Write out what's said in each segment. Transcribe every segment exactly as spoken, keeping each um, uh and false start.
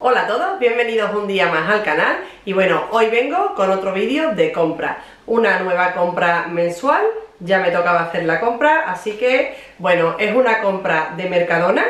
Hola a todos, bienvenidos un día más al canal y bueno, hoy vengo con otro vídeo de compra, una nueva compra mensual, ya me tocaba hacer la compra, así que bueno, es una compra de Mercadona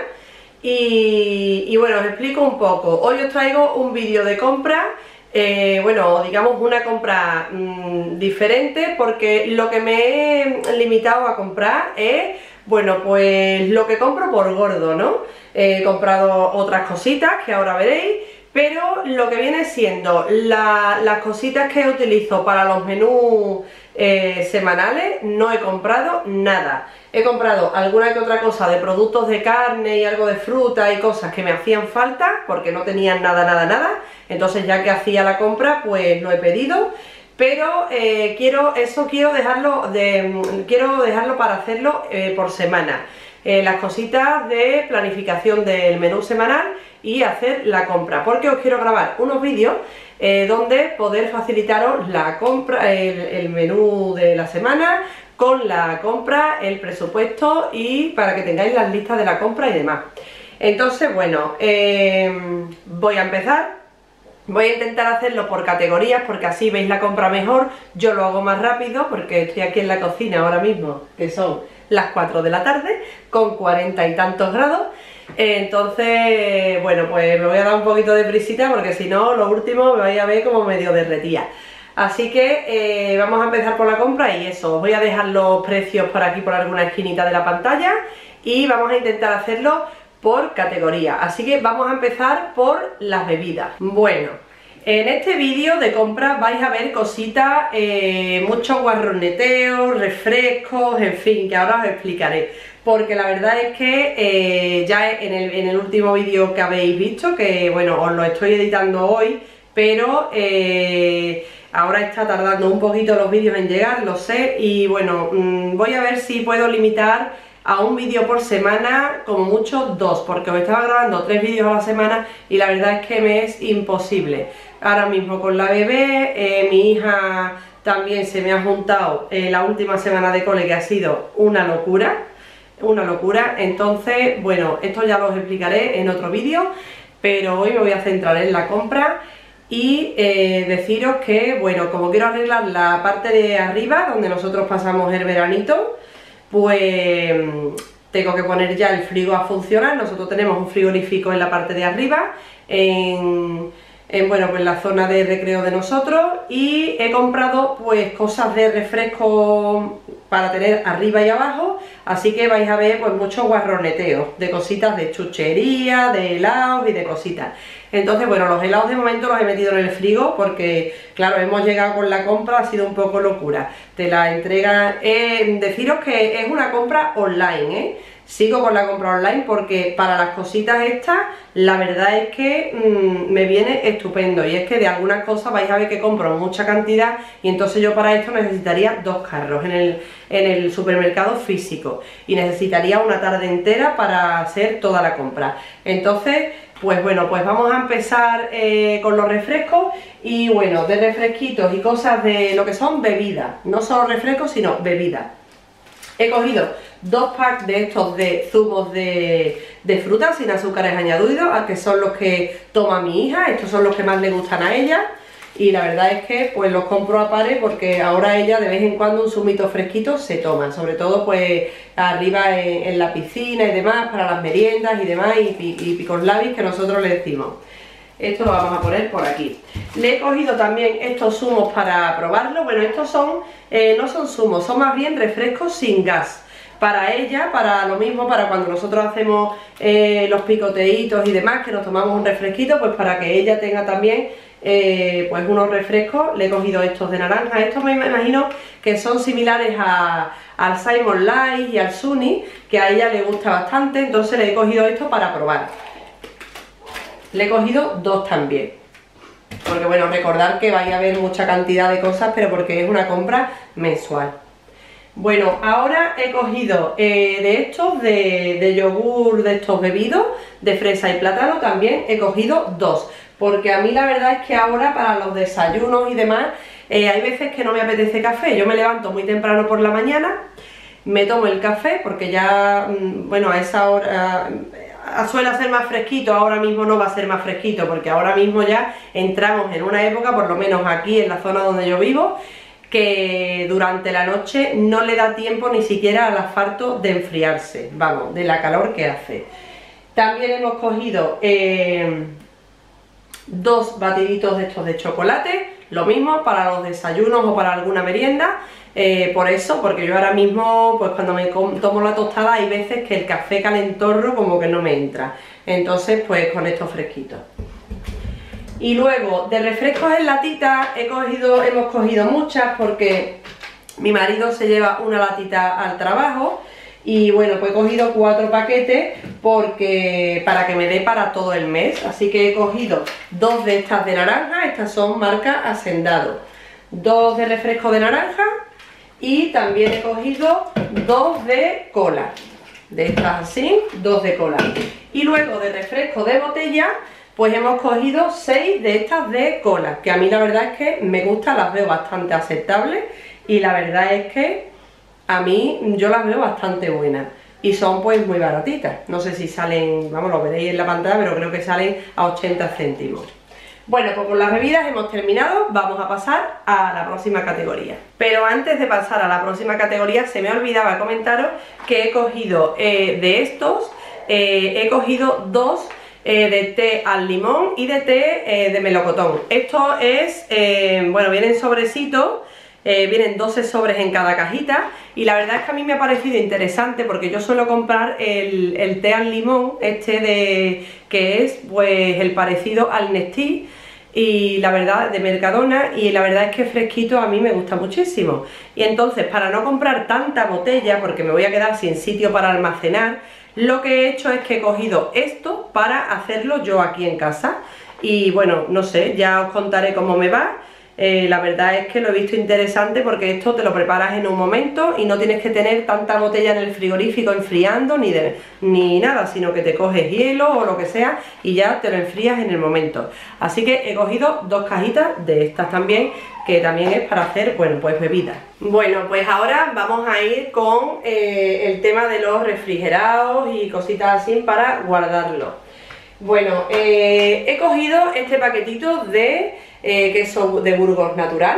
y, y bueno, os explico un poco. Hoy os traigo un vídeo de compra, eh, bueno, digamos una compra mmm, diferente, porque lo que me he limitado a comprar es, bueno, pues lo que compro por gordo, ¿no? He comprado otras cositas que ahora veréis, pero lo que viene siendo la, las cositas que utilizo para los menús eh, semanales, no he comprado nada. He comprado alguna que otra cosa de productos de carne y algo de fruta y cosas que me hacían falta porque no tenían nada, nada, nada. Entonces ya que hacía la compra, pues lo he pedido. Pero eh, quiero, eso quiero dejarlo, de, quiero dejarlo para hacerlo eh, por semana. Eh, las cositas de planificación del menú semanal y hacer la compra, porque os quiero grabar unos vídeos eh, donde poder facilitaros la compra, el, el menú de la semana, con la compra, el presupuesto y para que tengáis las listas de la compra y demás. Entonces, bueno, eh, voy a empezar. Voy a intentar hacerlo por categorías porque así veis la compra mejor. Yo lo hago más rápido porque estoy aquí en la cocina ahora mismo, que son las cuatro de la tarde, con cuarenta y tantos grados. Entonces, bueno, pues me voy a dar un poquito de prisita porque si no, lo último me vais a ver como medio derretida. Así que eh, vamos a empezar por la compra y eso, os voy a dejar los precios por aquí, por alguna esquinita de la pantalla, y vamos a intentar hacerlo por categoría. Así que vamos a empezar por las bebidas. Bueno, en este vídeo de compra vais a ver cositas, eh, muchos guarroneteos, refrescos, en fin, que ahora os explicaré. Porque la verdad es que eh, ya en el, en el último vídeo que habéis visto, que bueno, os lo estoy editando hoy, pero eh, ahora está tardando un poquito los vídeos en llegar, lo sé, y bueno, mmm, voy a ver si puedo limitar a un vídeo por semana, como mucho dos, porque os estaba grabando tres vídeos a la semana y la verdad es que me es imposible. Ahora mismo con la bebé, eh, mi hija también se me ha juntado eh, la última semana de cole, que ha sido una locura, una locura. Entonces, bueno, esto ya lo explicaré en otro vídeo, pero hoy me voy a centrar en la compra. Y eh, deciros que, bueno, como quiero arreglar la parte de arriba, donde nosotros pasamos el veranito, pues tengo que poner ya el frigo a funcionar. Nosotros tenemos un frigorífico en la parte de arriba, en, en bueno, pues la zona de recreo de nosotros, y he comprado pues cosas de refresco para tener arriba y abajo, así que vais a ver pues muchos guarroneteos de cositas de chuchería, de helados y de cositas. Entonces, bueno, los helados de momento los he metido en el frigo porque, claro, hemos llegado con la compra, ha sido un poco locura. Te la entrega, eh, deciros que es una compra online, ¿eh? Sigo con la compra online porque para las cositas estas, la verdad es que mmm, me viene estupendo. Y es que de algunas cosas vais a ver que compro mucha cantidad y entonces yo para esto necesitaría dos carros en el, en el supermercado físico. Y necesitaría una tarde entera para hacer toda la compra. Entonces, pues bueno, pues vamos a empezar eh, con los refrescos. Y bueno, de refresquitos y cosas de lo que son bebidas. No solo refrescos, sino bebidas. He cogido dos packs de estos de zumos de, de frutas sin azúcares añadidos, que son los que toma mi hija. Estos son los que más le gustan a ella. Y la verdad es que pues los compro a pares porque ahora ella de vez en cuando un zumito fresquito se toma. Sobre todo pues arriba en, en la piscina y demás, para las meriendas y demás, y, y, y picos labis que nosotros le decimos. Esto lo vamos a poner por aquí. Le he cogido también estos zumos para probarlo. Bueno, estos son, eh, no son zumos, son más bien refrescos sin gas. Para ella, para lo mismo, para cuando nosotros hacemos eh, los picoteitos y demás, que nos tomamos un refresquito, pues para que ella tenga también eh, pues unos refrescos. Le he cogido estos de naranja. Estos me imagino que son similares a, al Simon Light y al Sunny, que a ella le gusta bastante, entonces le he cogido esto para probar. Le he cogido dos también, porque bueno, recordad que vais a ver mucha cantidad de cosas, pero porque es una compra mensual. Bueno, ahora he cogido eh, de estos, de, de yogur, de estos bebidos, de fresa y plátano, también he cogido dos, porque a mí la verdad es que ahora para los desayunos y demás, eh, hay veces que no me apetece café. Yo me levanto muy temprano por la mañana, me tomo el café, porque ya, bueno, a esa hora... suele ser más fresquito, ahora mismo no va a ser más fresquito, porque ahora mismo ya entramos en una época, por lo menos aquí en la zona donde yo vivo, que durante la noche no le da tiempo ni siquiera al asfalto de enfriarse, vamos, de la calor que hace. También hemos cogido eh, dos batiditos de estos de chocolate, lo mismo para los desayunos o para alguna merienda. Eh, por eso, porque yo ahora mismo, pues cuando me tomo la tostada hay veces que el café calentorro como que no me entra, entonces pues con estos fresquitos. Y luego de refrescos en latita he cogido, hemos cogido muchas porque mi marido se lleva una latita al trabajo y bueno, pues he cogido cuatro paquetes porque para que me dé para todo el mes, así que he cogido dos de estas de naranja, estas son marca Hacendado, dos de refresco de naranja y también he cogido dos de cola, de estas así, dos de cola. Y luego de refresco de botella, pues hemos cogido seis de estas de cola, que a mí la verdad es que me gustan, las veo bastante aceptables y la verdad es que a mí yo las veo bastante buenas y son pues muy baratitas. No sé si salen, vamos, lo veréis en la pantalla, pero creo que salen a ochenta céntimos. Bueno, pues con las bebidas hemos terminado, vamos a pasar a la próxima categoría. Pero antes de pasar a la próxima categoría se me olvidaba comentaros que he cogido eh, de estos, eh, he cogido dos eh, de té al limón y de té eh, de melocotón. Esto es, eh, bueno, vienen sobrecitos, eh, vienen doce sobres en cada cajita y la verdad es que a mí me ha parecido interesante porque yo suelo comprar el, el té al limón, este de que es pues el parecido al Nestí y la verdad de Mercadona, y la verdad es que fresquito a mí me gusta muchísimo. Y entonces, para no comprar tanta botella porque me voy a quedar sin sitio para almacenar, lo que he hecho es que he cogido esto para hacerlo yo aquí en casa y bueno, no sé, ya os contaré cómo me va. Eh, la verdad es que lo he visto interesante porque esto te lo preparas en un momento y no tienes que tener tanta botella en el frigorífico enfriando ni, de, ni nada, sino que te coges hielo o lo que sea y ya te lo enfrías en el momento. Así que he cogido dos cajitas de estas también, que también es para hacer, bueno, pues bebidas. Bueno, pues ahora vamos a ir con eh, el tema de los refrigerados y cositas así para guardarlos. Bueno, eh, he cogido este paquetito de eh, queso de Burgos natural.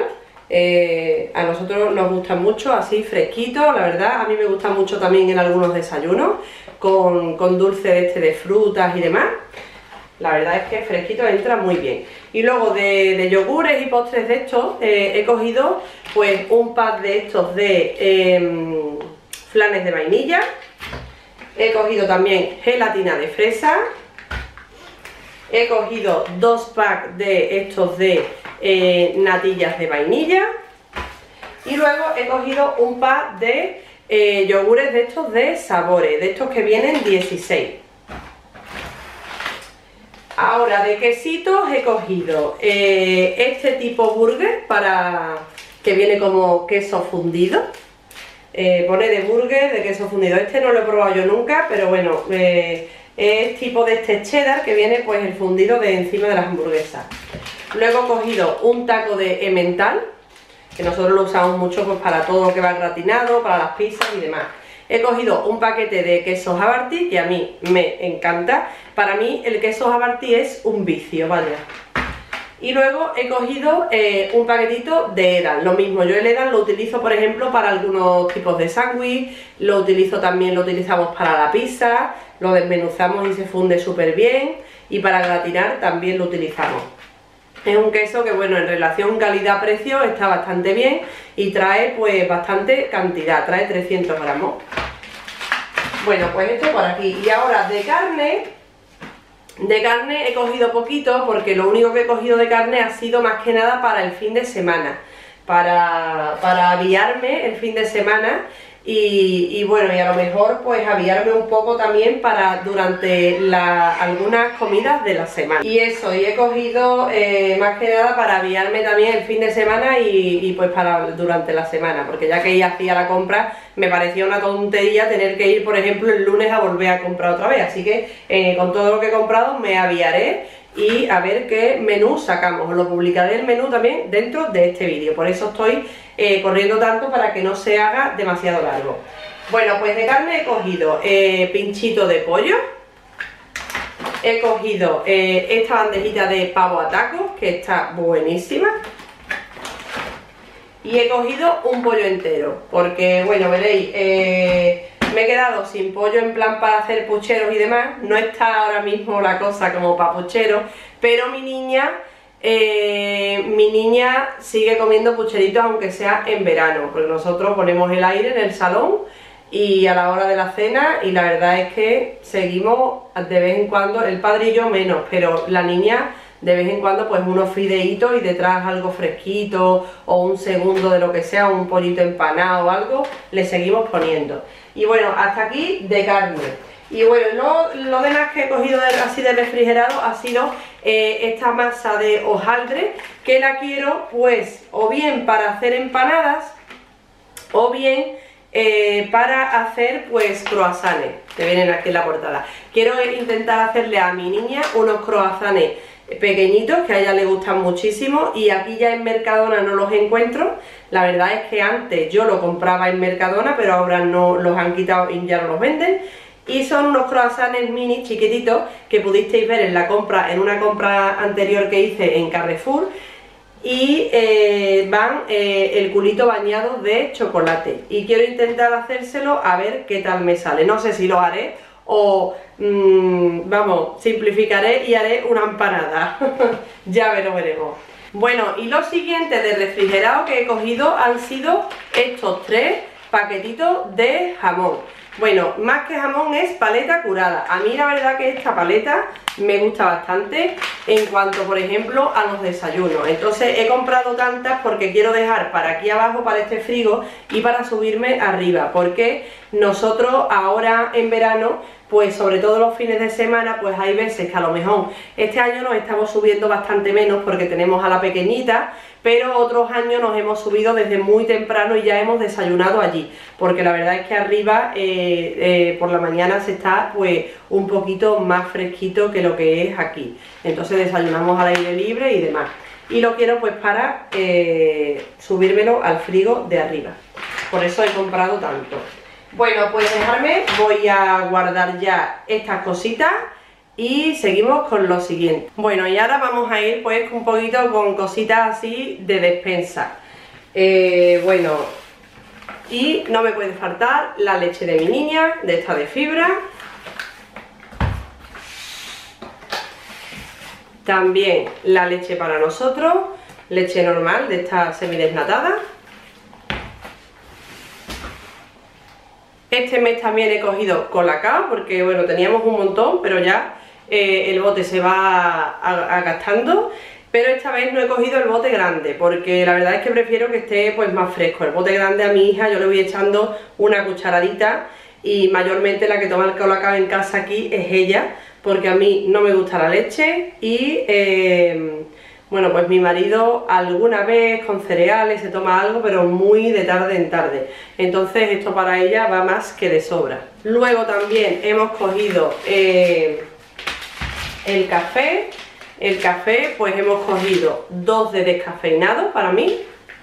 Eh, a nosotros nos gusta mucho, así fresquito, la verdad. A mí me gusta mucho también en algunos desayunos, con, con dulce este de frutas y demás. La verdad es que fresquito entra muy bien. Y luego de, de yogures y postres de estos, eh, he cogido pues un pack de estos de eh, flanes de vainilla. He cogido también gelatina de fresa. He cogido dos packs de estos de eh, natillas de vainilla. Y luego he cogido un pack de eh, yogures de estos de sabores, de estos que vienen dieciséis. Ahora de quesitos he cogido eh, este tipo burger, para que viene como queso fundido. Eh, pone de burger, de queso fundido. Este no lo he probado yo nunca, pero bueno, eh, es tipo de este cheddar que viene pues el fundido de encima de las hamburguesas. Luego he cogido un taco de emmental, que nosotros lo usamos mucho pues para todo lo que va gratinado, para las pizzas y demás. He cogido un paquete de queso Havarti, que a mí me encanta. Para mí el queso Havarti es un vicio, vaya. Y luego he cogido eh, un paquetito de Edam, lo mismo, yo el Edam lo utilizo por ejemplo para algunos tipos de sándwich, lo utilizo también, lo utilizamos para la pizza, lo desmenuzamos y se funde súper bien, y para gratinar también lo utilizamos. Es un queso que bueno, en relación calidad-precio está bastante bien y trae pues bastante cantidad, trae trescientos gramos. Bueno, pues esto por aquí. Y ahora de carne... De carne he cogido poquito porque lo único que he cogido de carne ha sido más que nada para el fin de semana, para, para aviarme el fin de semana y, y bueno, y a lo mejor pues aviarme un poco también para durante la, algunas comidas de la semana. Y eso, y he cogido eh, más que nada para aviarme también el fin de semana y, y pues para durante la semana, porque ya que ya hacía la compra me parecía una tontería tener que ir por ejemplo el lunes a volver a comprar otra vez, así que eh, con todo lo que he comprado me aviaré y a ver qué menú sacamos. Os lo publicaré el menú también dentro de este vídeo, por eso estoy eh, corriendo tanto para que no se haga demasiado largo. Bueno, pues de carne he cogido eh, pinchito de pollo, he cogido eh, esta bandejita de pavo a tacos, que está buenísima. Y he cogido un pollo entero, porque, bueno, veréis, eh, me he quedado sin pollo en plan para hacer pucheros y demás. No está ahora mismo la cosa como para pucheros, pero mi niña, eh, mi niña sigue comiendo pucheritos aunque sea en verano, porque nosotros ponemos el aire en el salón y a la hora de la cena, y la verdad es que seguimos de vez en cuando, el padre y yo menos, pero la niña de vez en cuando pues unos fideitos y detrás algo fresquito o un segundo de lo que sea, un pollito empanado o algo, le seguimos poniendo. Y bueno, hasta aquí de carne. Y bueno, lo, lo demás que he cogido de, así de refrigerado ha sido eh, esta masa de hojaldre, que la quiero pues o bien para hacer empanadas o bien eh, para hacer pues croissants, que vienen aquí en la portada. Quiero intentar hacerle a mi niña unos croissants pequeñitos que a ella le gustan muchísimo, y aquí ya en Mercadona no los encuentro. La verdad es que antes yo lo compraba en Mercadona, pero ahora no los han quitado y ya no los venden. Y son unos croissants mini chiquititos que pudisteis ver en la compra, en una compra anterior que hice en Carrefour, y eh, van eh, el culito bañado de chocolate, y quiero intentar hacérselo a ver qué tal me sale. No sé si lo haré o mmm, vamos, simplificaré y haré una empanada. Ya lo veremos. Bueno, y lo siguiente de refrigerado que he cogido han sido estos tres paquetitos de jamón. Bueno, más que jamón es paleta curada. A mí la verdad que esta paleta me gusta bastante en cuanto, por ejemplo, a los desayunos. Entonces he comprado tantas porque quiero dejar para aquí abajo, para este frigo, y para subirme arriba, porque nosotros ahora en verano, pues sobre todo los fines de semana, pues hay veces que a lo mejor este año nos estamos subiendo bastante menos porque tenemos a la pequeñita, pero otros años nos hemos subido desde muy temprano y ya hemos desayunado allí, porque la verdad es que arriba eh, eh, por la mañana se está pues un poquito más fresquito que lo que es aquí. Entonces desayunamos al aire libre y demás, y lo quiero pues para eh, subírmelo al frigo de arriba, por eso he comprado tanto. Bueno, pues dejarme, voy a guardar ya estas cositas y seguimos con lo siguiente. Bueno, y ahora vamos a ir pues un poquito con cositas así de despensa. Eh, bueno, y no me puede faltar la leche de mi niña, de esta de fibra. También la leche para nosotros, leche normal, de esta semidesnatada. Este mes también he cogido Colacao, porque bueno, teníamos un montón, pero ya eh, el bote se va gastando. Pero esta vez no he cogido el bote grande, porque la verdad es que prefiero que esté pues más fresco. El bote grande a mi hija yo le voy echando una cucharadita, y mayormente la que toma el Colacao en casa aquí es ella, porque a mí no me gusta la leche. Y eh, bueno, pues mi marido alguna vez con cereales se toma algo, pero muy de tarde en tarde. Entonces esto para ella va más que de sobra. Luego también hemos cogido eh, el café. El café pues hemos cogido dos de descafeinado para mí.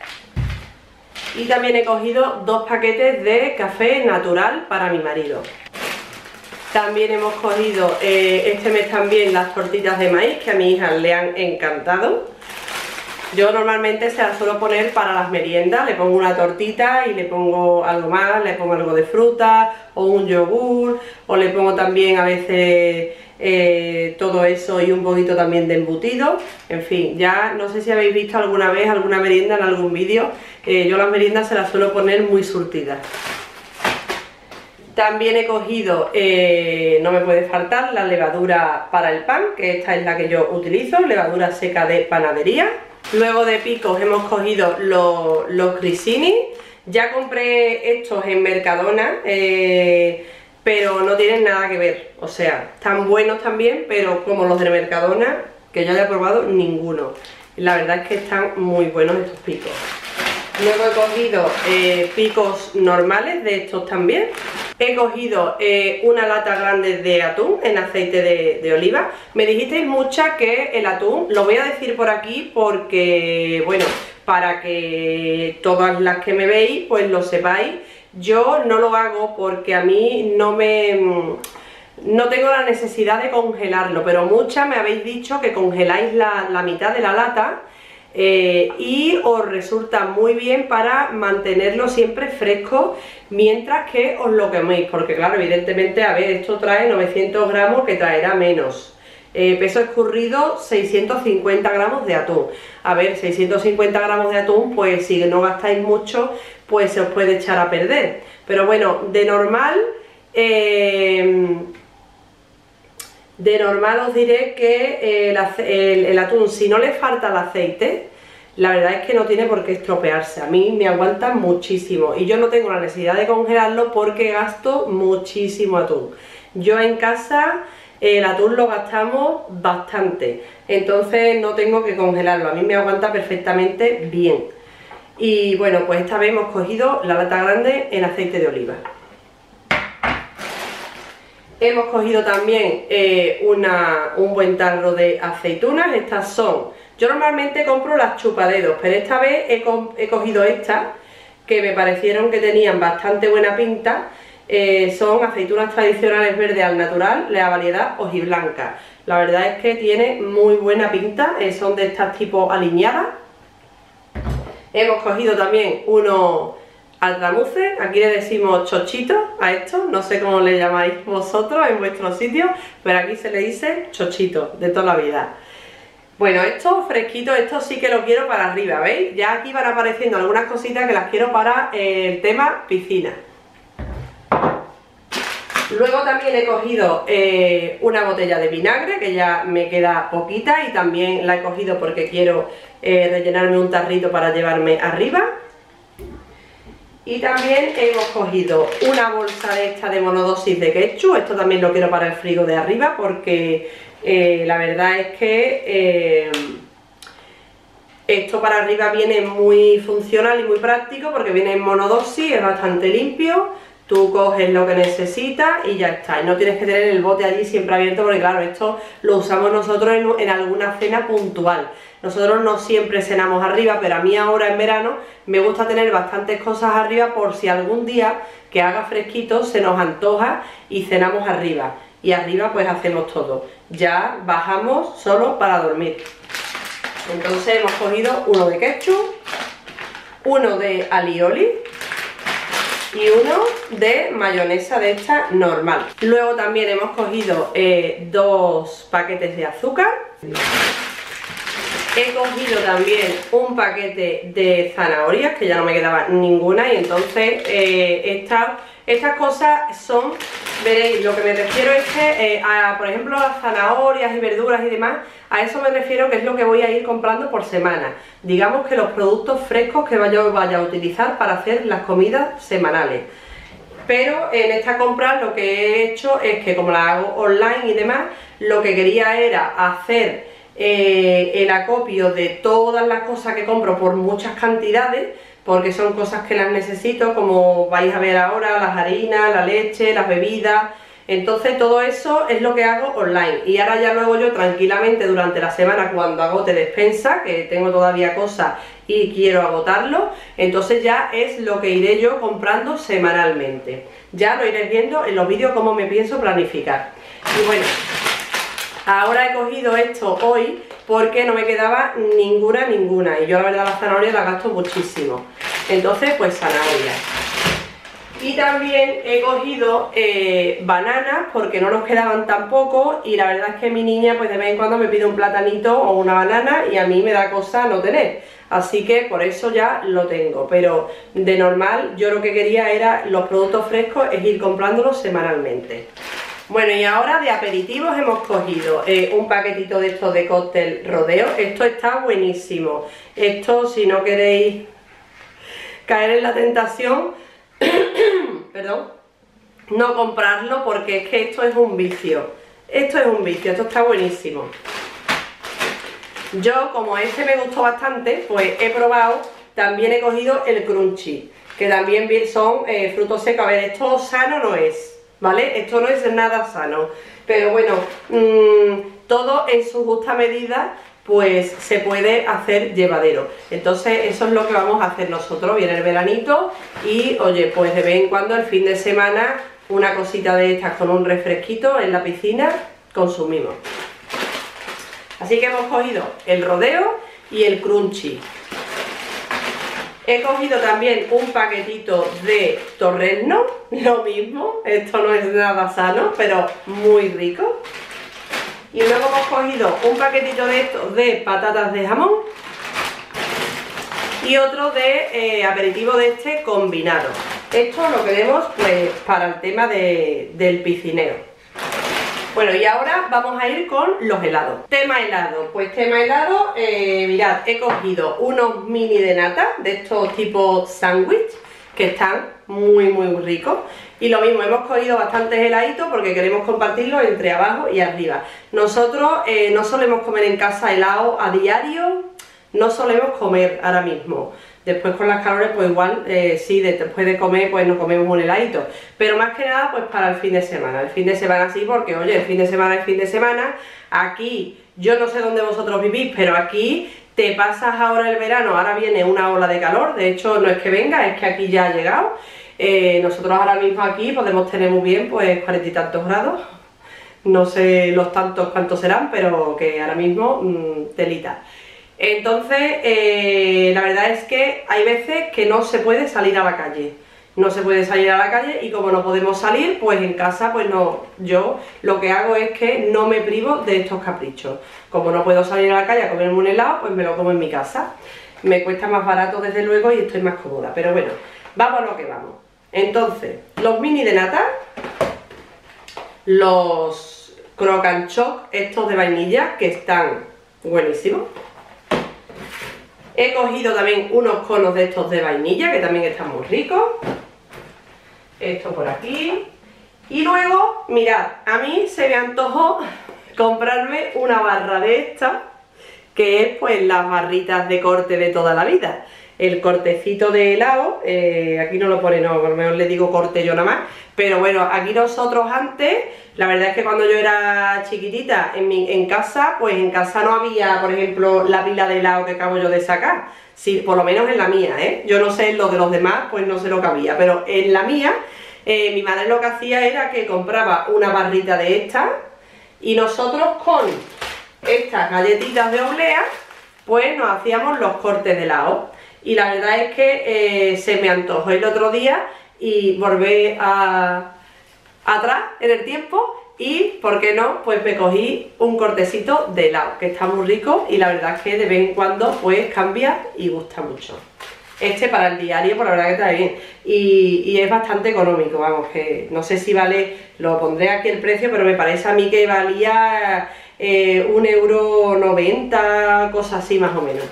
Y también he cogido dos paquetes de café natural para mi marido. También hemos cogido eh, este mes también las tortitas de maíz, que a mi hija le han encantado. Yo normalmente se las suelo poner para las meriendas, le pongo una tortita y le pongo algo más, le pongo algo de fruta o un yogur, o le pongo también a veces eh, todo eso y un poquito también de embutido. En fin, ya no sé si habéis visto alguna vez alguna merienda en algún vídeo, eh, yo las meriendas se las suelo poner muy surtidas. También he cogido, eh, no me puede faltar, la levadura para el pan, que esta es la que yo utilizo, levadura seca de panadería. Luego de picos hemos cogido los, los grissini. Ya compré estos en Mercadona, eh, pero no tienen nada que ver. O sea, están buenos también, pero como los de Mercadona, que yo haya probado, ninguno. La verdad es que están muy buenos estos picos. Luego he cogido eh, picos normales de estos también. He cogido eh, una lata grande de atún en aceite de, de oliva. Me dijisteis mucha que el atún, lo voy a decir por aquí porque, bueno, para que todas las que me veis pues lo sepáis. Yo no lo hago porque a mí no me... no tengo la necesidad de congelarlo, pero muchas me habéis dicho que congeláis la, la mitad de la lata eh, y os resulta muy bien para mantenerlo siempre fresco mientras que os lo coméis, porque claro, evidentemente, a ver, esto trae novecientos gramos, que traerá menos. Eh, peso escurrido seiscientos cincuenta gramos de atún. A ver, seiscientos cincuenta gramos de atún, pues si no gastáis mucho, pues se os puede echar a perder. Pero bueno, de normal, eh, de normal os diré que el, el, el atún, si no le falta el aceite, la verdad es que no tiene por qué estropearse. A mí me aguanta muchísimo y yo no tengo la necesidad de congelarlo porque gasto muchísimo atún. Yo en casa el atún lo gastamos bastante, entonces no tengo que congelarlo, a mí me aguanta perfectamente bien. Y bueno, pues esta vez hemos cogido la lata grande en aceite de oliva. Hemos cogido también eh, una, un buen tarro de aceitunas. Estas son, yo normalmente compro las chupadedos, pero esta vez he, he cogido estas que me parecieron que tenían bastante buena pinta. Eh, son aceitunas tradicionales verdes al natural, la variedad hojiblanca. La verdad es que tiene muy buena pinta, eh, son de estas tipo aliñadas. Hemos cogido también unos altramuces, aquí le decimos chochitos a estos, no sé cómo le llamáis vosotros en vuestro sitio, pero aquí se le dice chochitos de toda la vida. Bueno, estos fresquitos, estos sí que los quiero para arriba, ¿veis? Ya aquí van apareciendo algunas cositas que las quiero para eh, el tema piscina. Luego también he cogido eh, una botella de vinagre, que ya me queda poquita, y también la he cogido porque quiero eh, rellenarme un tarrito para llevarme arriba. Y también hemos cogido una bolsa de esta de monodosis de ketchup, esto también lo quiero para el frigo de arriba porque eh, la verdad es que eh, esto para arriba viene muy funcional y muy práctico porque viene en monodosis, es bastante limpio. Tú coges lo que necesitas y ya está, y no tienes que tener el bote allí siempre abierto porque claro, esto lo usamos nosotros en, en alguna cena puntual. Nosotros no siempre cenamos arriba, pero a mí ahora en verano me gusta tener bastantes cosas arriba por si algún día que haga fresquito se nos antoja y cenamos arriba. Y arriba pues hacemos todo, ya bajamos solo para dormir. Entonces hemos cogido uno de ketchup, uno de alioli y uno de mayonesa de esta normal. Luego también hemos cogido eh, dos paquetes de azúcar. He cogido también un paquete de zanahorias, que ya no me quedaba ninguna, y entonces eh, estas, estas cosas son, veréis, lo que me refiero es que, eh, a, por ejemplo, las zanahorias y verduras y demás, a eso me refiero que es lo que voy a ir comprando por semana. Digamos que los productos frescos que yo vaya a utilizar para hacer las comidas semanales. Pero en esta compra lo que he hecho es que, como la hago online y demás, lo que quería era hacer eh, el acopio de todas las cosas que compro por muchas cantidades, porque son cosas que las necesito, como vais a ver ahora, las harinas, la leche, las bebidas. Entonces todo eso es lo que hago online, y ahora ya luego yo tranquilamente durante la semana, cuando agote despensa, que tengo todavía cosas y quiero agotarlo, entonces ya es lo que iré yo comprando semanalmente. Ya lo iréis viendo en los vídeos cómo me pienso planificar. Y bueno, ahora he cogido esto hoy porque no me quedaba ninguna, ninguna, y yo la verdad las zanahorias las gasto muchísimo. Entonces pues zanahorias. Y también he cogido eh, bananas porque no nos quedaban tampoco, y la verdad es que mi niña pues de vez en cuando me pide un platanito o una banana y a mí me da cosa no tener, así que por eso ya lo tengo. Pero de normal yo lo que quería era los productos frescos, es ir comprándolos semanalmente. Bueno, y ahora de aperitivos hemos cogido eh, un paquetito de estos de cóctel Rodeo. Esto está buenísimo. Esto, si no queréis caer en la tentación, perdón, no comprarlo, porque es que esto es un vicio. Esto es un vicio, esto está buenísimo. Yo, como este me gustó bastante, pues he probado, también he cogido el crunchy, que también son eh, frutos secos. A ver, esto sano no es, ¿vale? Esto no es nada sano, pero bueno, mmm, todo en su justa medida pues se puede hacer llevadero. Entonces eso es lo que vamos a hacer nosotros. Viene el veranito y oye, pues de vez en cuando el fin de semana una cosita de estas con un refresquito en la piscina, consumimos. Así que hemos cogido el Rodeo y el Crunchy. He cogido también un paquetito de torrezno, lo mismo, esto no es nada sano, pero muy rico. Y luego hemos cogido un paquetito de estos de patatas de jamón y otro de eh, aperitivo de este combinado. Esto lo queremos pues para el tema de, del piscineo. Bueno, y ahora vamos a ir con los helados. Tema helado, pues tema helado, eh, mirad, he cogido unos mini de nata, de estos tipo sándwich, que están muy muy ricos. Y lo mismo, hemos cogido bastantes heladitos porque queremos compartirlos entre abajo y arriba. Nosotros eh, no solemos comer en casa helado a diario, no solemos comer ahora mismo. Después con las calores pues igual, eh, sí, después de comer pues nos comemos un heladito. Pero más que nada pues para el fin de semana. El fin de semana sí, porque oye, el fin de semana es fin de semana. Aquí, yo no sé dónde vosotros vivís, pero aquí te pasas ahora el verano, ahora viene una ola de calor. De hecho no es que venga, es que aquí ya ha llegado. Eh, nosotros ahora mismo aquí podemos tener muy bien pues cuarenta y tantos grados. No sé los tantos cuántos serán, pero que ahora mismo mmm, telita. Entonces, eh, la verdad es que hay veces que no se puede salir a la calle. No se puede salir a la calle y como no podemos salir, pues en casa, pues no, yo lo que hago es que no me privo de estos caprichos. Como no puedo salir a la calle a comerme un helado, pues me lo como en mi casa. Me cuesta más barato desde luego y estoy más cómoda, pero bueno, vamos a lo que vamos. Entonces, los mini de nata, los croc and choc, estos de vainilla, que están buenísimos. He cogido también unos conos de estos de vainilla, que también están muy ricos. Esto por aquí. Y luego, mirad, a mí se me antojó comprarme una barra de estas, que es pues las barritas de corte de toda la vida. El cortecito de helado, eh, aquí no lo pone, no, por lo menos le digo corte yo nada más. Pero bueno, aquí nosotros antes, la verdad es que cuando yo era chiquitita en, mi, en casa, pues en casa no había, por ejemplo, la pila de helado que acabo yo de sacar. Sí, por lo menos en la mía, ¿eh? Yo no sé en lo de los demás, pues no sé lo que había, pero en la mía, eh, mi madre lo que hacía era que compraba una barrita de estas y nosotros con estas galletitas de oblea, pues nos hacíamos los cortes de helado. Y la verdad es que eh, se me antojó el otro día y volví a, atrás en el tiempo y, ¿por qué no? Pues me cogí un cortecito de helado, que está muy rico y la verdad es que de vez en cuando pues cambia y gusta mucho. Este para el diario, por la verdad que está bien. Y, y es bastante económico, vamos, que no sé si vale, lo pondré aquí el precio, pero me parece a mí que valía eh, un euro noventa, cosas así más o menos.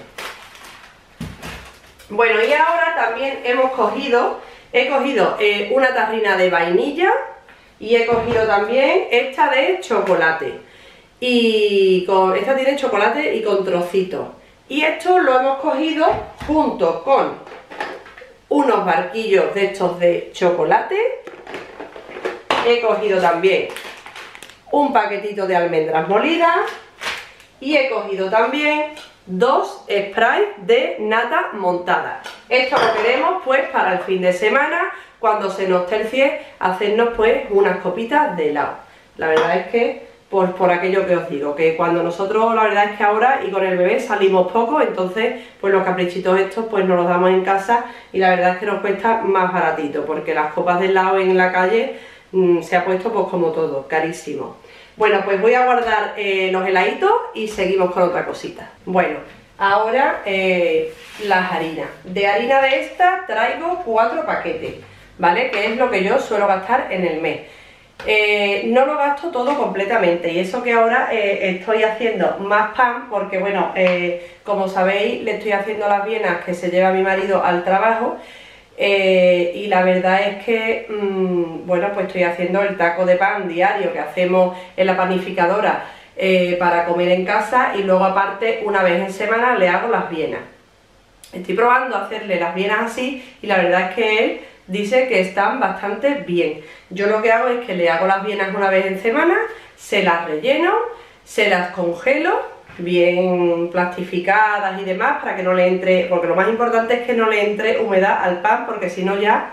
Bueno, y ahora también hemos cogido, he cogido eh, una tarrina de vainilla y he cogido también esta de chocolate. Y con, esta tiene chocolate y con trocitos. Y esto lo hemos cogido junto con unos barquillos de estos de chocolate. He cogido también un paquetito de almendras molidas. Y he cogido también dos sprays de nata montada. Esto lo queremos pues para el fin de semana, cuando se nos tercie, hacernos pues unas copitas de helado. La verdad es que por, por aquello que os digo, que cuando nosotros, la verdad es que ahora y con el bebé salimos poco, entonces pues los caprichitos estos pues nos los damos en casa y la verdad es que nos cuesta más baratito, porque las copas de helado en la calle mmm, se ha puesto pues como todo, carísimo. Bueno, pues voy a guardar eh, los heladitos y seguimos con otra cosita. Bueno, ahora eh, las harinas. De harina de esta traigo cuatro paquetes, ¿vale? Que es lo que yo suelo gastar en el mes. Eh, no lo gasto todo completamente y eso que ahora eh, estoy haciendo más pan porque, bueno, eh, como sabéis, le estoy haciendo las vienas que se lleva mi marido al trabajo. Eh, y la verdad es que, mmm, bueno, pues estoy haciendo el taco de pan diario que hacemos en la panificadora eh, para comer en casa y luego aparte una vez en semana le hago las vienas. Estoy probando hacerle las vienas así y la verdad es que él dice que están bastante bien. Yo lo que hago es que le hago las vienas una vez en semana, se las relleno, se las congelo bien plastificadas y demás para que no le entre, porque lo más importante es que no le entre humedad al pan, porque si no ya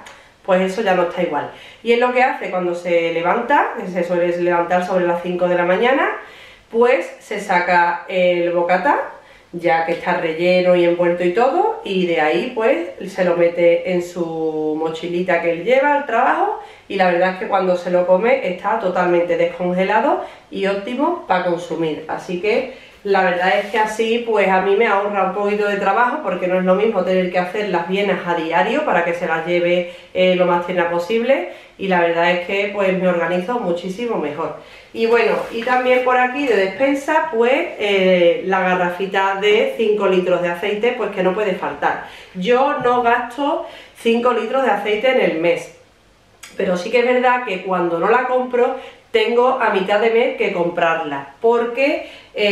pues eso ya no está igual. Y es lo que hace cuando se levanta, se suele levantar sobre las cinco de la mañana, pues se saca el bocata, ya que está relleno y envuelto y todo, y de ahí pues se lo mete en su mochilita que él lleva al trabajo, y la verdad es que cuando se lo come está totalmente descongelado y óptimo para consumir. Así que la verdad es que así pues a mí me ahorra un poquito de trabajo, porque no es lo mismo tener que hacer las vienas a diario para que se las lleve eh, lo más tierna posible, y la verdad es que pues me organizo muchísimo mejor. Y bueno, y también por aquí de despensa pues eh, la garrafita de cinco litros de aceite, pues que no puede faltar. Yo no gasto cinco litros de aceite en el mes, pero sí que es verdad que cuando no la compro tengo a mitad de mes que comprarla, porque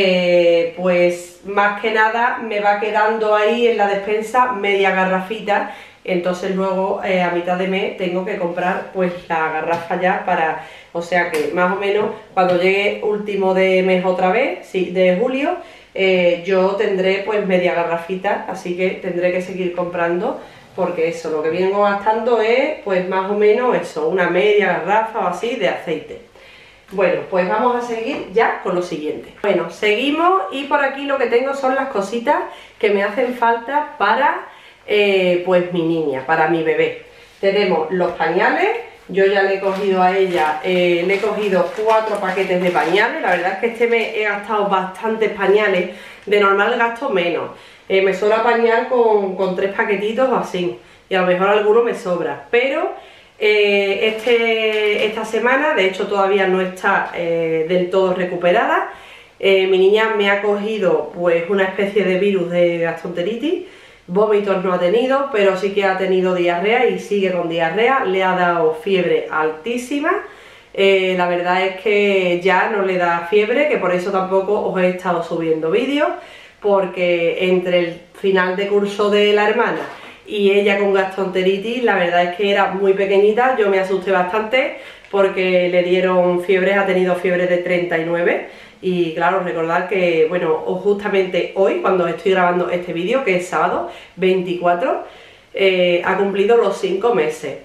eh, pues más que nada me va quedando ahí en la despensa media garrafita, entonces luego eh, a mitad de mes tengo que comprar pues la garrafa ya para, o sea que más o menos cuando llegue último de mes otra vez, sí, de julio, eh, yo tendré pues media garrafita, así que tendré que seguir comprando, porque eso, lo que vengo gastando es pues más o menos eso, una media garrafa o así de aceite. Bueno, pues vamos a seguir ya con lo siguiente. Bueno, seguimos, y por aquí lo que tengo son las cositas que me hacen falta para eh, pues mi niña, para mi bebé. Tenemos los pañales. Yo ya le he cogido a ella, eh, le he cogido cuatro paquetes de pañales. La verdad es que este mes he gastado bastantes pañales, de normal gasto menos. Eh, me suelo apañar con, con tres paquetitos o así, y a lo mejor alguno me sobra, pero eh, este, esta semana, de hecho todavía no está eh, del todo recuperada. Eh, mi niña me ha cogido pues una especie de virus de gastroenteritis. Vómitos no ha tenido, pero sí que ha tenido diarrea y sigue con diarrea. Le ha dado fiebre altísima. Eh, la verdad es que ya no le da fiebre, que por eso tampoco os he estado subiendo vídeos, porque entre el final de curso de la hermana y ella con gastroenteritis, la verdad es que era muy pequeñita. Yo me asusté bastante porque le dieron fiebre, ha tenido fiebre de treinta y nueve. Y claro, recordar que, bueno, justamente hoy, cuando estoy grabando este vídeo, que es sábado veinticuatro, eh, ha cumplido los cinco meses.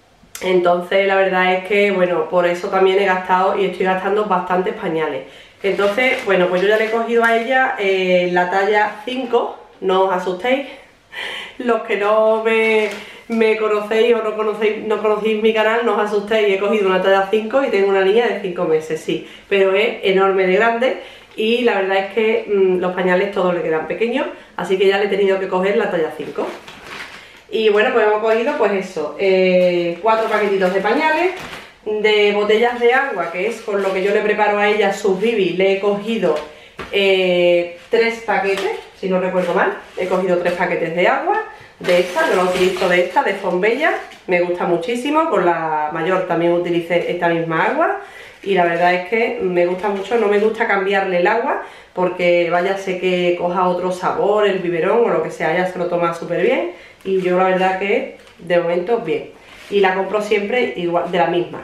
Entonces la verdad es que, bueno, por eso también he gastado y estoy gastando bastantes pañales. Entonces, bueno, pues yo ya le he cogido a ella eh, la talla cinco, no os asustéis. Los que no me, me conocéis o no conocéis, no conocéis mi canal, no os asustéis, he cogido una talla cinco y tengo una niña de cinco meses, sí, pero es enorme de grande, y la verdad es que mmm, los pañales todos le quedan pequeños, así que ya le he tenido que coger la talla cinco. Y bueno, pues hemos cogido pues eso, eh, cuatro paquetitos de pañales. De botellas de agua, que es con lo que yo le preparo a ella sus bibis, le he cogido eh, tres paquetes, si no recuerdo mal. He cogido tres paquetes de agua, de esta, yo la utilizo de esta, de Fombella, me gusta muchísimo. Con la mayor también utilicé esta misma agua, y la verdad es que me gusta mucho. No me gusta cambiarle el agua, porque váyase que coja otro sabor, el biberón o lo que sea, ella se lo toma súper bien, y yo la verdad que de momento bien. Y la compro siempre igual, de la misma.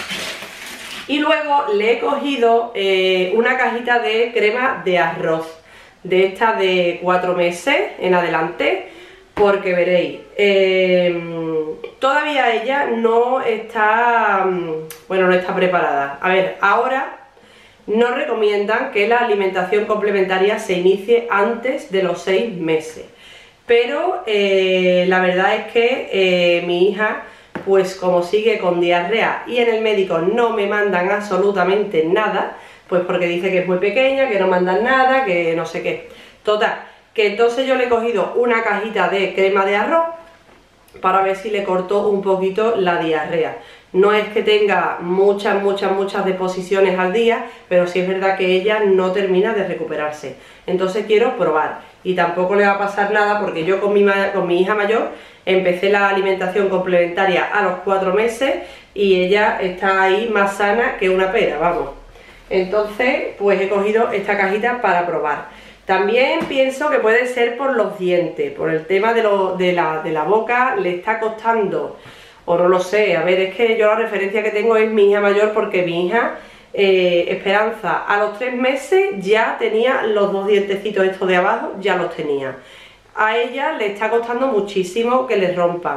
Y luego le he cogido eh, una cajita de crema de arroz, de esta de cuatro meses en adelante, porque veréis, eh, todavía ella no está, bueno, no está preparada. A ver, ahora no recomiendan que la alimentación complementaria se inicie antes de los seis meses, pero eh, la verdad es que eh, mi hija, pues como sigue con diarrea y en el médico no me mandan absolutamente nada, pues porque dice que es muy pequeña, que no mandan nada, que no sé qué. Total, que entonces yo le he cogido una cajita de crema de arroz para ver si le corto un poquito la diarrea. No es que tenga muchas, muchas, muchas deposiciones al día, pero sí es verdad que ella no termina de recuperarse. Entonces quiero probar, y tampoco le va a pasar nada, porque yo con mi, con mi hija mayor empecé la alimentación complementaria a los cuatro meses y ella está ahí más sana que una pera, vamos. Entonces, pues he cogido esta cajita para probar. También pienso que puede ser por los dientes, por el tema de, lo, de, la, de la boca, le está costando, o no lo sé. A ver, es que yo la referencia que tengo es mi hija mayor, porque mi hija, eh, Esperanza, a los tres meses ya tenía los dos dientecitos estos de abajo, ya los tenía. A ella le está costando muchísimo que les rompan.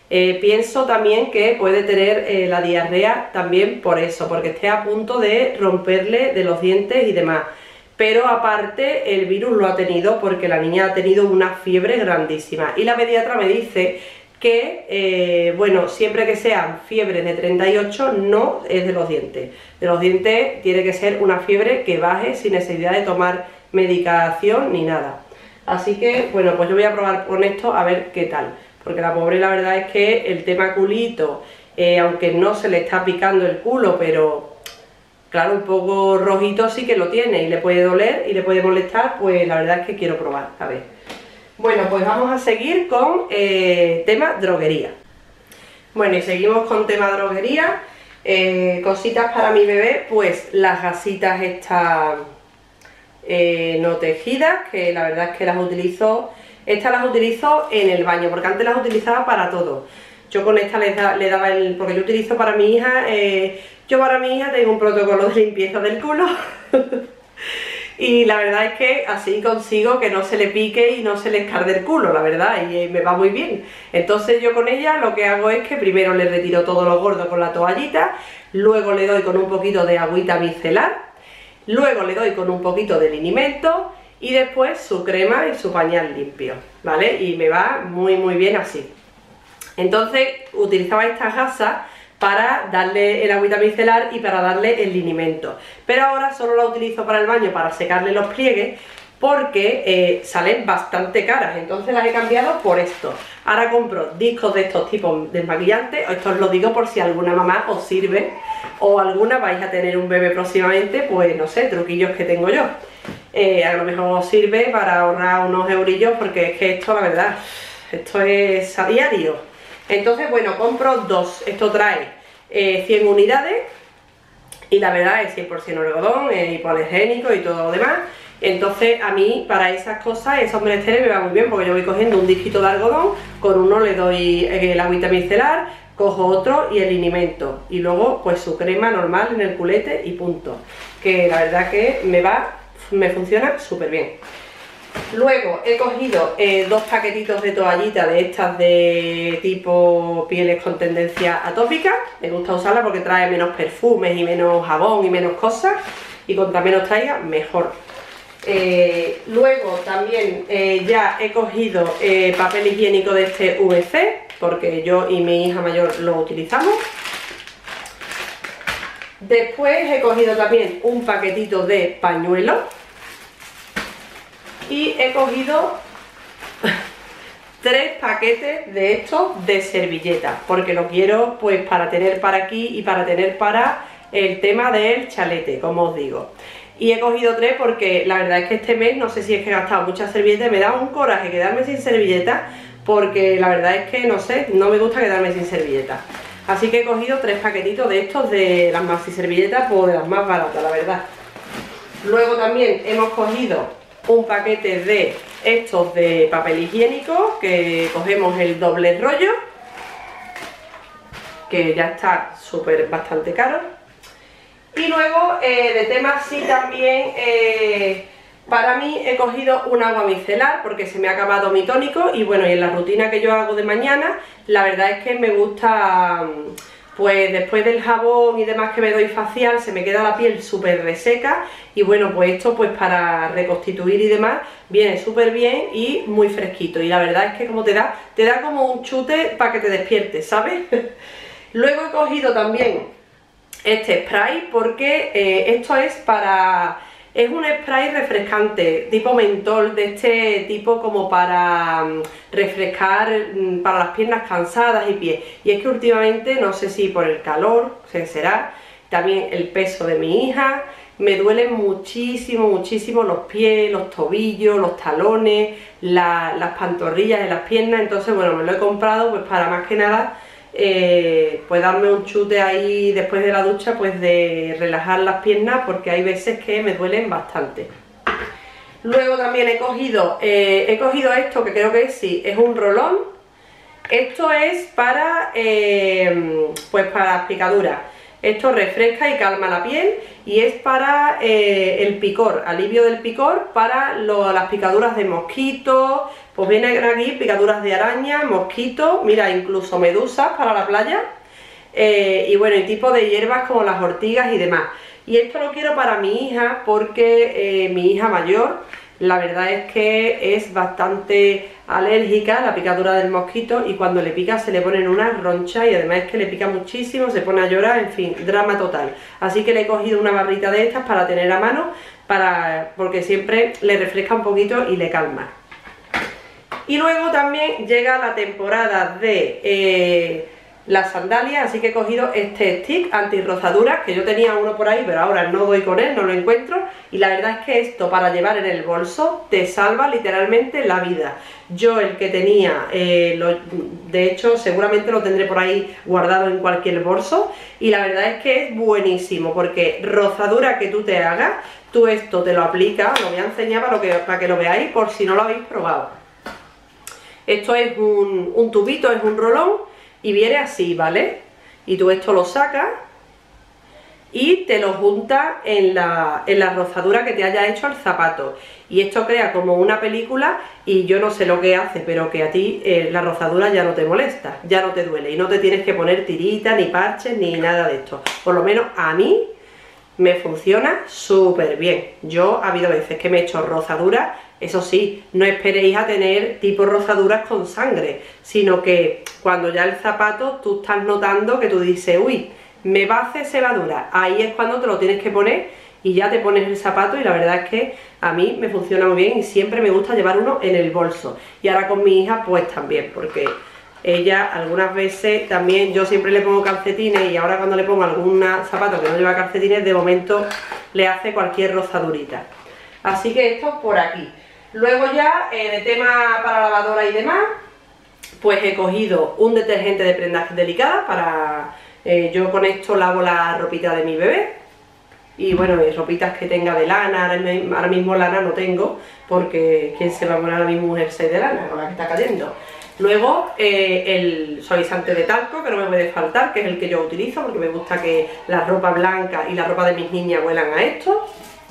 Eh, pienso también que puede tener eh, la diarrea también por eso, porque esté a punto de romperle de los dientes y demás. Pero aparte el virus lo ha tenido porque la niña ha tenido una fiebre grandísima. Y la pediatra me dice que, eh, bueno, siempre que sean fiebres de treinta y ocho no es de los dientes. De los dientes tiene que ser una fiebre que baje sin necesidad de tomar medicación ni nada. Así que, bueno, pues yo voy a probar con esto a ver qué tal. Porque la pobre, la verdad es que el tema culito, eh, aunque no se le está picando el culo, pero claro, un poco rojito sí que lo tiene y le puede doler y le puede molestar, pues la verdad es que quiero probar, a ver. Bueno, pues vamos a seguir con eh, tema droguería. Bueno, y seguimos con tema droguería. Eh, cositas para mi bebé, pues las gasitas estas eh, no tejidas, que la verdad es que las utilizo. Estas las utilizo en el baño, porque antes las utilizaba para todo. Yo con esta le, da, le daba el... porque yo utilizo para mi hija... Eh, yo para mi hija tengo un protocolo de limpieza del culo. Y la verdad es que así consigo que no se le pique y no se le escarde el culo, la verdad, y eh, me va muy bien. Entonces yo con ella lo que hago es que primero le retiro todo lo gordo con la toallita, luego le doy con un poquito de agüita micelar, luego le doy con un poquito de linimento, y después su crema y su pañal limpio, ¿vale? Y me va muy muy bien así. Entonces utilizaba estas gasas para darle el agüita micelar y para darle el linimento. Pero ahora solo la utilizo para el baño, para secarle los pliegues, porque eh, salen bastante caras. Entonces las he cambiado por esto. Ahora compro discos de estos tipos desmaquillantes. Esto os lo digo por si alguna mamá os sirve, o alguna vais a tener un bebé próximamente, pues no sé, truquillos que tengo yo. Eh, a lo mejor os sirve para ahorrar unos eurillos, porque es que esto, la verdad, esto es a diario. Entonces, bueno, compro dos. Esto trae eh, cien unidades y la verdad es cien por cien algodón, eh, hipoalergénico y todo lo demás. Entonces, a mí, para esas cosas, esos menesteres me va muy bien, porque yo voy cogiendo un disquito de algodón, con uno le doy el agüita micelar, cojo otro y el linimento. Y luego, pues su crema normal en el culete y punto. Que la verdad que me va... me funciona súper bien. Luego he cogido eh, dos paquetitos de toallita de estas de tipo pieles con tendencia atópica. Me gusta usarla porque trae menos perfumes y menos jabón y menos cosas, y contra menos traiga mejor. Eh, luego también eh, ya he cogido eh, papel higiénico de este V C, porque yo y mi hija mayor lo utilizamos. Después he cogido también un paquetito de pañuelos y he cogido tres paquetes de estos de servilletas, porque lo quiero pues para tener para aquí y para tener para el tema del chalete, como os digo. Y he cogido tres porque la verdad es que este mes no sé si es que he gastado muchas servilletas, me da un coraje quedarme sin servilletas, porque la verdad es que no sé, no me gusta quedarme sin servilletas. Así que he cogido tres paquetitos de estos de las maxi servilletas, pues de las más baratas, la verdad. Luego también hemos cogido un paquete de estos de papel higiénico, que cogemos el doble rollo, que ya está súper bastante caro. Y luego eh, de tema sí también, eh, para mí he cogido un agua micelar porque se me ha acabado mi tónico, y bueno, y en la rutina que yo hago de mañana, la verdad es que me gusta, pues después del jabón y demás que me doy facial, se me queda la piel súper reseca, y bueno, pues esto pues para reconstituir y demás viene súper bien y muy fresquito, y la verdad es que como te da, te da como un chute para que te despiertes, ¿sabes? Luego he cogido también este spray porque eh, esto es para... es un spray refrescante, tipo mentol, de este tipo como para um, refrescar um, para las piernas cansadas y pies. Y es que últimamente, no sé si por el calor, se será, también el peso de mi hija, me duelen muchísimo, muchísimo los pies, los tobillos, los talones, la, las pantorrillas de las piernas. Entonces, bueno, me lo he comprado pues para más que nada Eh, pues darme un chute ahí después de la ducha, pues de relajar las piernas, porque hay veces que me duelen bastante. Luego también he cogido eh, he cogido esto, que creo que sí, es un rolón. Esto es para eh, pues para las picaduras. Esto refresca y calma la piel y es para eh, el picor, alivio del picor, para lo, las picaduras de mosquitos. Pues vienen aquí picaduras de araña, mosquitos, mira, incluso medusas para la playa. Eh, y bueno, y tipo de hierbas como las ortigas y demás. Y esto lo quiero para mi hija porque eh, mi hija mayor, la verdad es que es bastante alérgica a la picadura del mosquito y cuando le pica se le ponen unas ronchas y además es que le pica muchísimo, se pone a llorar, en fin, drama total. Así que le he cogido una barrita de estas para tener a mano, para, porque siempre le refresca un poquito y le calma. Y luego también llega la temporada de eh, las sandalias, así que he cogido este stick anti-rozaduras, que yo tenía uno por ahí, pero ahora no doy con él, no lo encuentro. Y la verdad es que esto para llevar en el bolso te salva literalmente la vida. Yo el que tenía, eh, lo, de hecho seguramente lo tendré por ahí guardado en cualquier bolso. Y la verdad es que es buenísimo, porque rozadura que tú te hagas, tú esto te lo aplicas, lo voy a enseñar para, lo que, para que lo veáis por si no lo habéis probado. Esto es un, un tubito, es un rolón. Y viene así, ¿vale? Y tú esto lo sacas y te lo juntas en la, en la rozadura que te haya hecho el zapato. Y esto crea como una película y yo no sé lo que hace, pero que a ti eh, la rozadura ya no te molesta, ya no te duele. Y no te tienes que poner tirita, ni parches, ni nada de esto. Por lo menos a mí me funciona súper bien. Yo ha habido veces que me he hecho rozaduras. Eso sí, no esperéis a tener tipo rozaduras con sangre, sino que cuando ya el zapato tú estás notando que tú dices, uy, me va a hacer sebadura, ahí es cuando te lo tienes que poner y ya te pones el zapato. Y la verdad es que a mí me funciona muy bien y siempre me gusta llevar uno en el bolso. Y ahora con mi hija pues también, porque ella algunas veces también, yo siempre le pongo calcetines y ahora cuando le pongo algún zapato que no lleva calcetines, de momento le hace cualquier rozadurita. Así que esto por aquí. Luego ya, eh, de tema para lavadora y demás, pues he cogido un detergente de prendas delicadas para... Eh, yo con esto lavo la ropita de mi bebé. Y bueno, y ropitas que tenga de lana, ahora mismo lana no tengo, porque ¿quién se va a poner a mi mujer seis de lana con la que está cayendo? Luego eh, el suavizante de talco, que no me puede faltar, que es el que yo utilizo, porque me gusta que la ropa blanca y la ropa de mis niñas huelan a esto.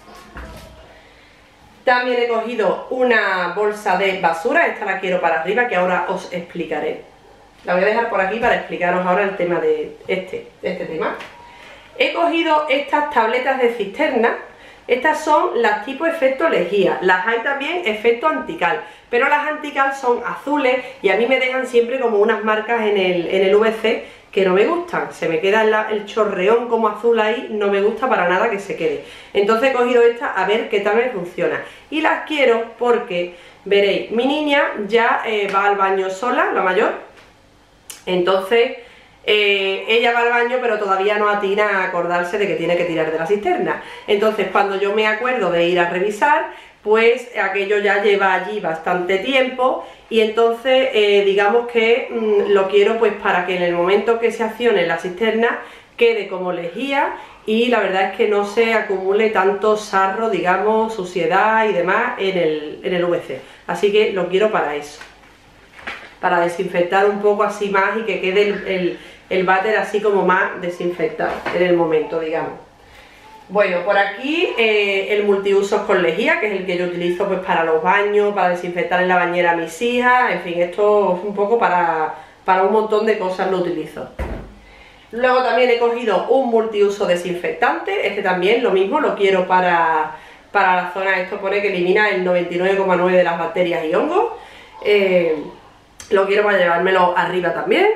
También he cogido una bolsa de basura, esta la quiero para arriba, que ahora os explicaré. La voy a dejar por aquí para explicaros ahora el tema de este, este tema. He cogido estas tabletas de cisterna. Estas son las tipo efecto lejía. Las hay también efecto antical, pero las antical son azules y a mí me dejan siempre como unas marcas en el, en el V C que no me gustan. Se me queda la, el chorreón como azul ahí, no me gusta para nada que se quede. Entonces he cogido esta a ver qué tal me funciona. Y las quiero porque, veréis, mi niña ya eh, va al baño sola, la mayor. Entonces... Eh, ella va al baño pero todavía no atina a acordarse de que tiene que tirar de la cisterna. Entonces cuando yo me acuerdo de ir a revisar, pues aquello ya lleva allí bastante tiempo y entonces eh, digamos que mmm, lo quiero pues para que en el momento que se accione la cisterna quede como lejía y la verdad es que no se acumule tanto sarro, digamos, suciedad y demás en el, en el V C. Así que lo quiero para eso, para desinfectar un poco así más y que quede el, el el váter así como más desinfectado en el momento, digamos. Bueno, por aquí eh, el multiusos con lejía, que es el que yo utilizo pues para los baños, para desinfectar en la bañera a mis hijas, en fin, esto es un poco para, para un montón de cosas lo utilizo. Luego también he cogido un multiuso desinfectante, este también lo mismo, lo quiero para, para la zona, esto pone que elimina el noventa y nueve coma nueve de las bacterias y hongos, eh, lo quiero para llevármelo arriba también.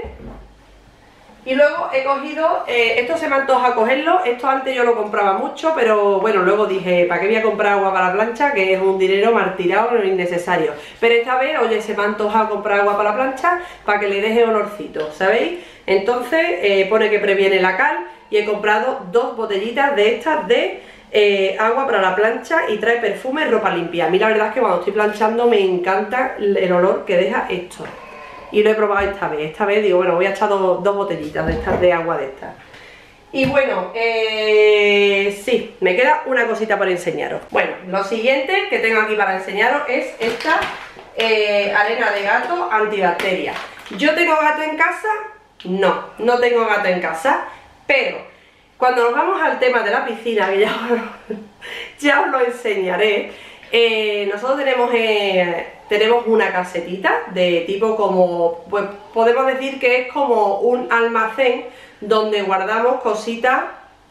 Y luego he cogido, eh, esto se me antoja cogerlo, esto antes yo lo compraba mucho, pero bueno, luego dije, ¿para qué voy a comprar agua para la plancha? Que es un dinero martirado, no innecesario. Pero esta vez, oye, se me antoja comprar agua para la plancha para que le deje olorcito, ¿sabéis? Entonces eh, pone que previene la cal y he comprado dos botellitas de estas de eh, agua para la plancha y trae perfume, ropa limpia. A mí la verdad es que cuando estoy planchando me encanta el olor que deja esto. Y lo he probado esta vez, esta vez digo, bueno, voy a echar dos, dos botellitas de estas de agua de estas. Y bueno, eh, sí, me queda una cosita para enseñaros. Bueno, lo siguiente que tengo aquí para enseñaros es esta eh, arena de gato antibacteria. ¿Yo tengo gato en casa? No, no tengo gato en casa, pero Cuando nos vamos al tema de la piscina, que ya os, ya os lo enseñaré, eh, nosotros tenemos, eh, tenemos una casetita de tipo como, pues podemos decir que es como un almacén donde guardamos cositas,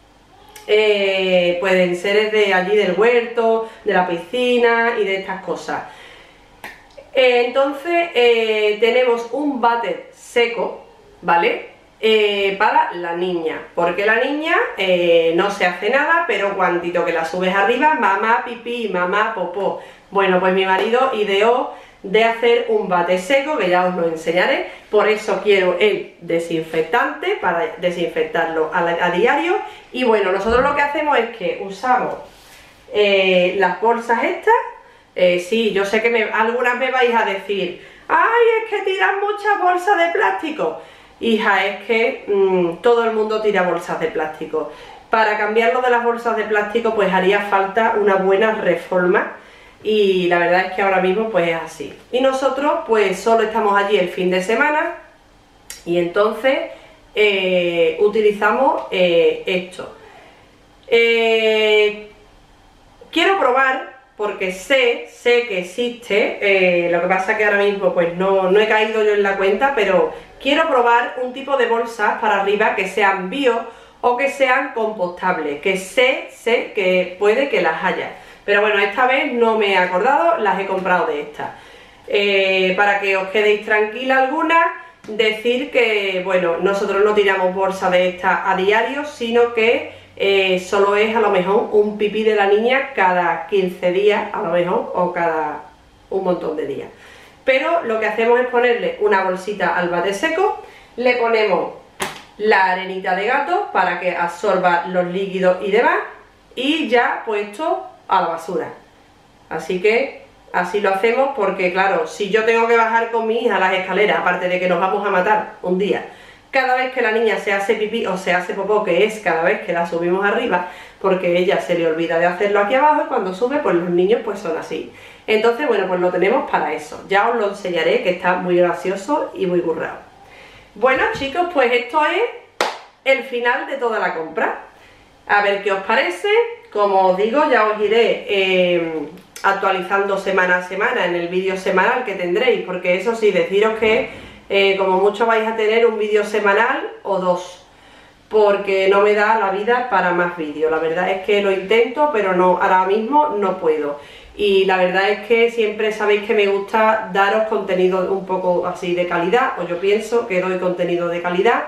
eh, pueden ser de allí del huerto, de la piscina y de estas cosas. Eh, entonces eh, tenemos un váter seco, ¿vale? Eh, para la niña, porque la niña eh, no se hace nada, pero cuantito que la subes arriba, mamá pipí, mamá popó. Bueno, pues mi marido ideó de hacer un bate seco, que ya os lo enseñaré. Por eso quiero el desinfectante, para desinfectarlo a, a diario. Y bueno, nosotros lo que hacemos es que usamos eh, las bolsas estas. Eh, sí, yo sé que me, algunas me vais a decir, ¡ay, es que tiran muchas bolsas de plástico! Hija, es que mmm, todo el mundo tira bolsas de plástico. Para cambiarlo de las bolsas de plástico pues haría falta una buena reforma y la verdad es que ahora mismo pues es así. Y nosotros pues solo estamos allí el fin de semana y entonces eh, utilizamos eh, esto. Eh, quiero probar porque sé, sé que existe, eh, lo que pasa que ahora mismo pues no, no he caído yo en la cuenta, pero quiero probar un tipo de bolsas para arriba que sean bio o que sean compostables, que sé, sé que puede que las haya. Pero bueno, esta vez no me he acordado, las he comprado de estas. Eh, para que os quedéis tranquila alguna, decir que, bueno, nosotros no tiramos bolsa de estas a diario, sino que eh, solo es a lo mejor un pipí de la niña cada quince días, a lo mejor, o cada un montón de días. Pero lo que hacemos es ponerle una bolsita al bate seco, le ponemos la arenita de gato para que absorba los líquidos y demás, y ya puesto a la basura. Así que así lo hacemos porque, claro, si yo tengo que bajar con mi hija las escaleras, aparte de que nos vamos a matar un día, cada vez que la niña se hace pipí o se hace popó, que es cada vez que la subimos arriba, porque ella se le olvida de hacerlo aquí abajo y cuando sube pues los niños pues son así. Entonces, bueno, pues lo tenemos para eso. Ya os lo enseñaré, que está muy gracioso y muy currado. Bueno, chicos, pues esto es el final de toda la compra. A ver qué os parece. Como os digo, ya os iré eh, actualizando semana a semana en el vídeo semanal que tendréis, porque eso sí, deciros que eh, como mucho vais a tener un vídeo semanal o dos, porque no me da la vida para más vídeos. La verdad es que lo intento, pero no, ahora mismo no puedo. Y la verdad es que siempre sabéis que me gusta daros contenido un poco así de calidad, o yo pienso que doy contenido de calidad,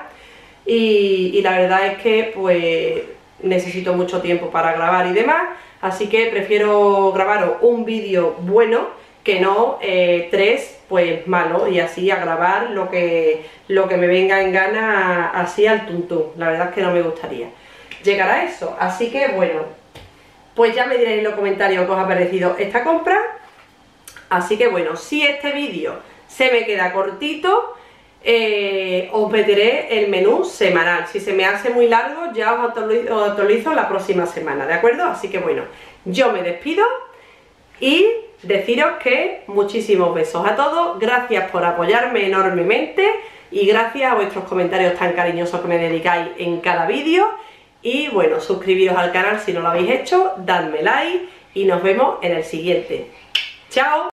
y, y la verdad es que pues necesito mucho tiempo para grabar y demás, así que prefiero grabaros un vídeo bueno que no eh, tres pues malos, y así a grabar lo que, lo que me venga en gana así al tuntún. La verdad es que no me gustaría llegar a eso, así que bueno, pues ya me diréis en los comentarios qué os ha parecido esta compra. Así que bueno, si este vídeo se me queda cortito, eh, os meteré el menú semanal. Si se me hace muy largo, ya os actualizo, os actualizo la próxima semana, ¿de acuerdo? Así que bueno, yo me despido y deciros que muchísimos besos a todos. Gracias por apoyarme enormemente y gracias a vuestros comentarios tan cariñosos que me dedicáis en cada vídeo. Y bueno, suscribiros al canal si no lo habéis hecho, dadme like y nos vemos en el siguiente. ¡Chao!